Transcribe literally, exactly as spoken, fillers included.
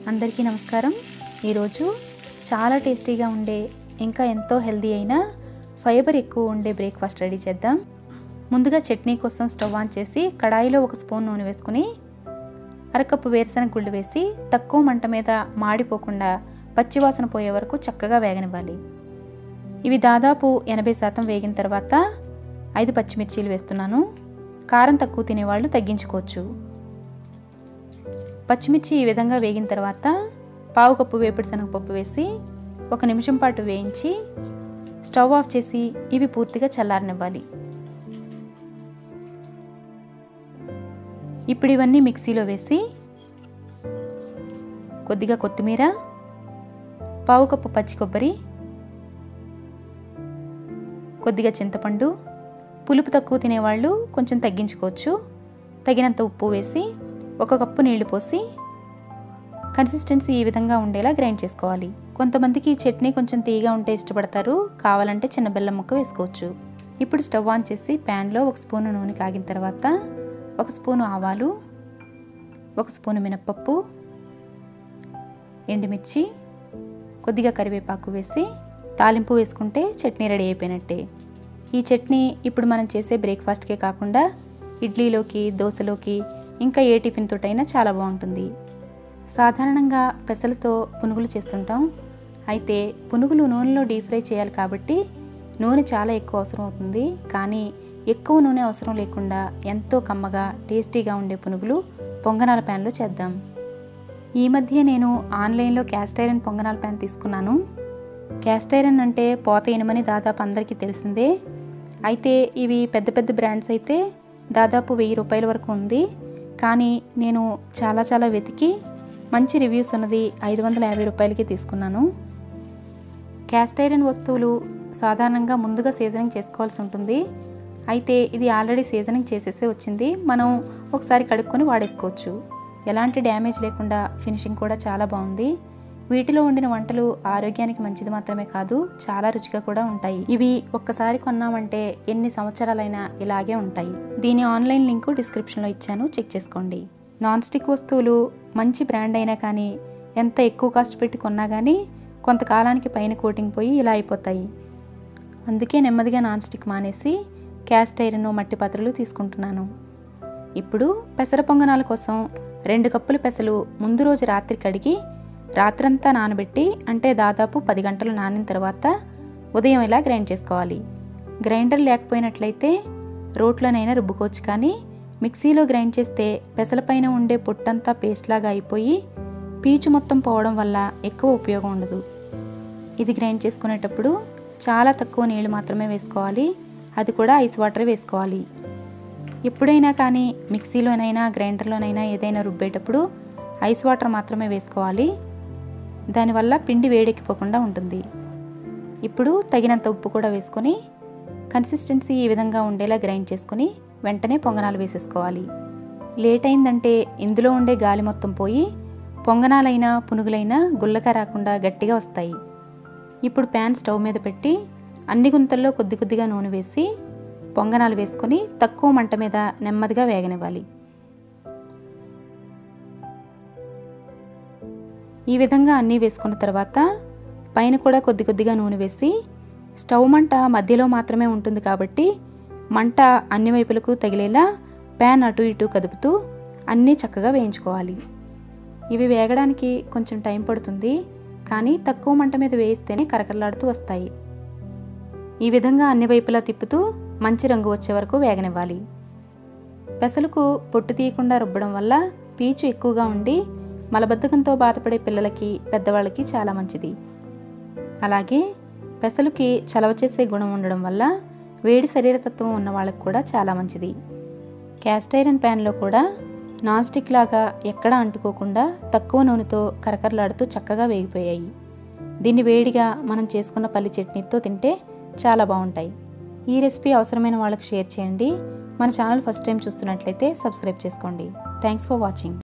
అందరికీ నమస్కారం। ఈరోజు చాలా టేస్టీగా ఉండే ఇంకా ఎంతో హెల్దీ అయిన ఫైబర్ ఎక్కువ ఉండే బ్రేక్ఫాస్ట్ రెడీ చేద్దాం। ముందుగా చట్నీ కోసం స్టవ్ ఆన్ చేసి కడాయిలో ఒక స్పూన్ నూనె వేసుకుని అరకప్పు వేరుశనగ గుళ్ళు వేసి తక్కువ మంట మీద మాడిపోకుండా పచ్చివాసన పోయే వరకు చక్కగా వేగనివ్వాలి। ఇవి దాదాపు ఎనభై శాతం వేగిన తర్వాత ఐదు పచ్చిమిర్చీలు వేస్తున్నాను। కారం తక్కువ తినేవాళ్ళు తగ్గించుకోవచ్చు। పచ్చిమిర్చి ఈ విధంగా వేగిన తర్వాత పావు కప్పు వేపుడు శనగపప్పు వేసి ఒక నిమిషం పాటు వేయించి స్టవ్ ఆఫ్ చేసి ఇవి పూర్తిగా చల్లారనివ్వాలి। ఇప్పుడు ఇవన్నీ మిక్సీలో వేసి కొద్దిగా కొత్తిమీర, పావు కప్పు పచ్చి కొబ్బరి, కొద్దిగా చింతపండు, పులుపు తక్కువ తినేవాళ్ళు కొంచెం తగ్గించుకోవచ్చు, తగినంత ఉప్పు వేసి ఒక కప్పు నీళ్లు పోసి కన్సిస్టెన్సీ ఈ విధంగా ఉండేలా గ్రైండ్ చేసుకోవాలి। కొంతమందికి ఈ చట్నీ కొంచెం తీయగా ఉంటే ఇష్టపడతారు, కావాలంటే చిన్న బెల్లం ముక్క వేసుకోవచ్చు। ఇప్పుడు స్టవ్ ఆన్ చేసి ప్యాన్లో ఒక స్పూను నూనె కాగిన తర్వాత ఒక స్పూను ఆవాలు, ఒక స్పూను మినప్పప్పు, ఎండుమిర్చి, కొద్దిగా కరివేపాకు వేసి తాలింపు వేసుకుంటే చట్నీ రెడీ అయిపోయినట్టే। ఈ చట్నీ ఇప్పుడు మనం చేసే బ్రేక్ఫాస్ట్కే కాకుండా ఇడ్లీలోకి, దోశలోకి, ఇంకా ఏ టిఫిన్ తోటైనా చాలా బాగుంటుంది। సాధారణంగా పెసలతో పునుగులు చేస్తుంటాం, అయితే పునుగులు నూనెలో డీప్ ఫ్రై చేయాలి కాబట్టి నూనె చాలా ఎక్కువ అవసరం అవుతుంది। కానీ ఎక్కువ నూనె అవసరం లేకుండా ఎంతో కమ్మగా టేస్టీగా ఉండే పునుగులు పొంగనాల ప్యాన్లో చేద్దాం। ఈ మధ్య నేను ఆన్లైన్లో క్యాస్ట్ ఐరన్ పొంగనాల ప్యాన్ తీసుకున్నాను। క్యాస్ట్ ఐరన్ అంటే పోత ఇనుమని దాదాపు అందరికీ తెలిసిందే, అయితే ఇవి పెద్ద పెద్ద బ్రాండ్స్ అయితే దాదాపు వెయ్యి రూపాయల వరకు ఉంది। కానీ నేను చాలా చాలా వెతికి మంచి రివ్యూస్ ఉన్నది ఐదు వందల యాభై రూపాయలకి తీసుకున్నాను। క్యాస్ట్ ఐరన్ వస్తువులు సాధారణంగా ముందుగా సీజనింగ్ చేసుకోవాల్సి ఉంటుంది, అయితే ఇది ఆల్రెడీ సీజనింగ్ చేసేసే వచ్చింది, మనం ఒకసారి కడుక్కొని వాడేసుకోవచ్చు। ఎలాంటి డ్యామేజ్ లేకుండా ఫినిషింగ్ కూడా చాలా బాగుంది। వీటిలో వండిన వంటలు ఆరోగ్యానికి మంచిది మాత్రమే కాదు, చాలా రుచిగా కూడా ఉంటాయి। ఇవి ఒక్కసారి కొన్నామంటే ఎన్ని సంవత్సరాలైనా ఇలాగే ఉంటాయి। దీని ఆన్లైన్ లింకు డిస్క్రిప్షన్లో ఇచ్చాను, చెక్ చేసుకోండి। నాన్ స్టిక్ వస్తువులు మంచి బ్రాండ్ అయినా కానీ ఎంత ఎక్కువ కాస్ట్ పెట్టి కొన్నా కానీ కొంతకాలానికి పైన కోటింగ్ పోయి ఇలా అయిపోతాయి। అందుకే నెమ్మదిగా నాన్ స్టిక్ మానేసి క్యాస్ట్ ఐరన్ మట్టి పాత్రలు తీసుకుంటున్నాను। ఇప్పుడు పెసర పొంగనాల కోసం రెండు కప్పుల పెసలు ముందు రోజు రాత్రి కడిగి రాత్రంతా నానబెట్టి, అంటే దాదాపు పది గంటలు నానిన తర్వాత ఉదయం ఇలా గ్రైండ్ చేసుకోవాలి। గ్రైండర్ లేకపోయినట్లయితే రోట్లోనైనా రుబ్బుకోవచ్చు, కానీ మిక్సీలో గ్రైండ్ చేస్తే పెసలపైన ఉండే పొట్టంతా పేస్ట్ లాగా అయిపోయి పీచు మొత్తం పోవడం వల్ల ఎక్కువ ఉపయోగం ఉండదు। ఇది గ్రైండ్ చేసుకునేటప్పుడు చాలా తక్కువ నీళ్లు మాత్రమే వేసుకోవాలి, అది కూడా ఐస్ వాటర్ వేసుకోవాలి। ఎప్పుడైనా కానీ మిక్సీలోనైనా గ్రైండర్లోనైనా ఏదైనా రుబ్బేటప్పుడు ఐస్ వాటర్ మాత్రమే వేసుకోవాలి, దానివల్ల పిండి వేడెక్కిపోకుండా ఉంటుంది। ఇప్పుడు తగినంత ఉప్పు కూడా వేసుకొని కన్సిస్టెన్సీ ఈ విధంగా ఉండేలా గ్రైండ్ చేసుకొని వెంటనే పొంగనాలు వేసేసుకోవాలి। లేట్ అయిందంటే ఇందులో ఉండే గాలి మొత్తం పోయి పొంగనాలైనా పునుగులైనా గుల్లగా రాకుండా గట్టిగా వస్తాయి। ఇప్పుడు ప్యాన్ స్టవ్ మీద పెట్టి అన్ని గుంతల్లో కొద్ది కొద్దిగా నూనె వేసి పొంగనాలు వేసుకొని తక్కువ మంట మీద నెమ్మదిగా వేగనివ్వాలి। ఈ విధంగా అన్నీ వేసుకున్న తర్వాత పైన కూడా కొద్ది కొద్దిగా నూనె వేసి స్టవ్ మంట మధ్యలో మాత్రమే ఉంటుంది కాబట్టి మంట అన్ని వైపులకు తగిలేలా ప్యాన్ అటు ఇటు కదుపుతూ అన్నీ చక్కగా వేయించుకోవాలి। ఇవి వేగడానికి కొంచెం టైం పడుతుంది, కానీ తక్కువ మంట మీద వేయిస్తేనే కరకరలాడుతూ వస్తాయి। ఈ విధంగా అన్ని వైపులా తిప్పుతూ మంచి రంగు వచ్చే వరకు వేగనివ్వాలి। పెసలకు పొట్టు తీయకుండా రుబ్బడం వల్ల పీచు ఎక్కువగా ఉండి మలబద్ధకంతో బాధపడే పిల్లలకి, పెద్దవాళ్ళకి చాలా మంచిది। అలాగే పెసలుకి చలవ చేసే గుణం ఉండడం వల్ల వేడి శరీరతత్వం ఉన్న వాళ్ళకి కూడా చాలా మంచిది। క్యాస్ట్ ఐరన్ ప్యాన్లో కూడా నాన్ స్టిక్ లాగా ఎక్కడా అంటుకోకుండా తక్కువ నూనెతో కరకరలాడుతూ చక్కగా వేగిపోయాయి। దీన్ని వేడిగా మనం చేసుకున్న పల్లి చట్నీతో తింటే చాలా బాగుంటాయి। ఈ రెసిపీ అవసరమైన వాళ్ళకి షేర్ చేయండి। మన ఛానల్ ఫస్ట్ టైం చూస్తున్నట్లయితే సబ్స్క్రైబ్ చేసుకోండి। Thanks for watching.